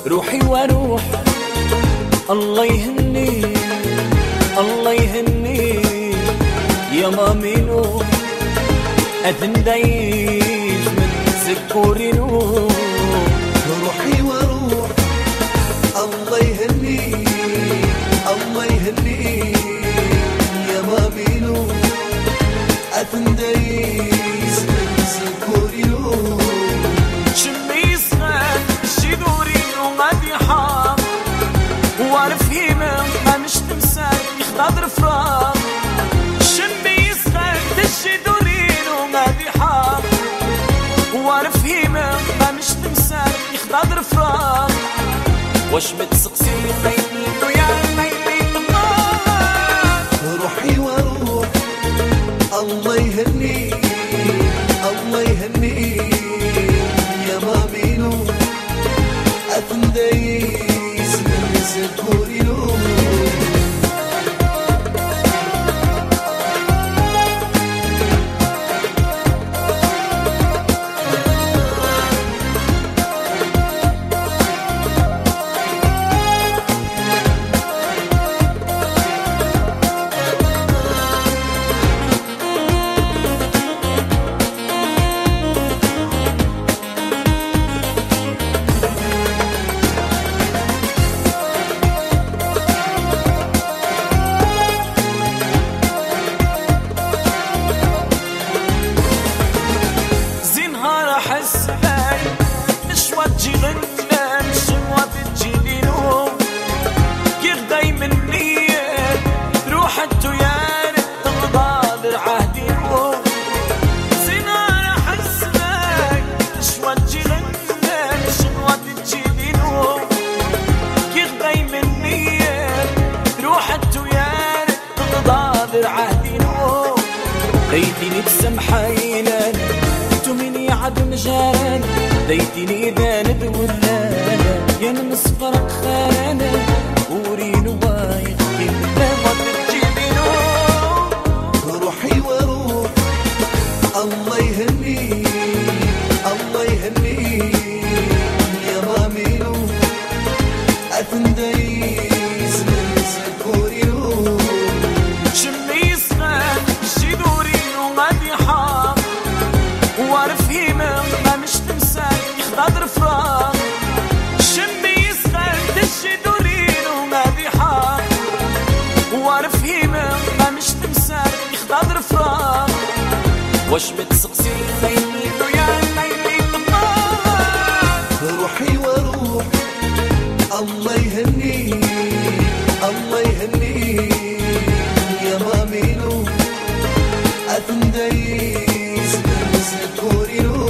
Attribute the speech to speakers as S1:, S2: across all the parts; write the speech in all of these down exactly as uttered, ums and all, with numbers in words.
S1: روحي وروح الله يهني الله يهني يا مامينو أذن دايز من ذكورينو
S2: روحي وروح الله يهني الله يهني يا مامينو أذن دايز من ذكورينو
S1: شمي صغار شيدورينو غادي حار وعرف هيما ما مش تمسك يخضر فراغ شمي صغار شيدورينو غادي حار وعرف هيما ما مش تمسك يخضر فراغ واش متسقسي ميلينو يا ميلين الله
S2: روحي وروح الله يهني الله يهني يا مامينو أثن دايز من ذكورينو
S1: ديتيني بسمحينا توميني عاد مجانا ديتيني إذا ندولانا يا نصفرق خانا ورينو وايق كيما ما تجيبينو
S2: روحي وروح الله يهني الله يهني يا مامينو أثن دايز من ذكورينو
S1: شمي صغار شيدورينو غادي حار وعرف هيما ما مش تمسك يخضر فراغ شمي صغار شيدورينو غادي حار وعرف هيما ما مش تمسك يخضر فراغ واش متسقسي ميلينو يا ميلين الله
S2: روحي وروح الله يهني الله يهني يا مامينو أثن دايز من ذكورينو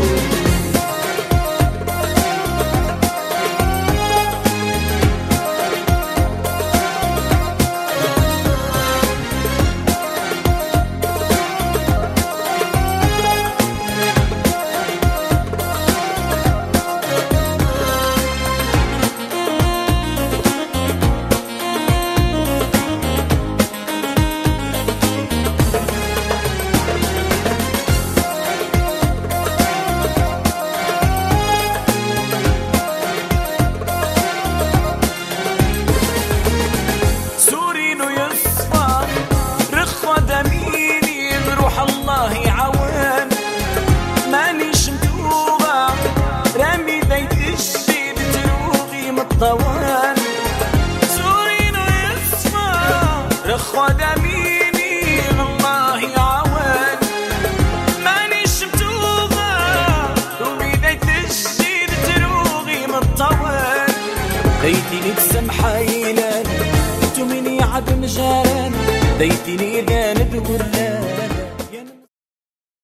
S1: طوال سورينو يصفى رخوة دميني الله يعوان مانيش متوبة وبيدي تشيد تروغي متطوال ديتيني بسمحينا توميني عد مجان ديتيني إذا ندور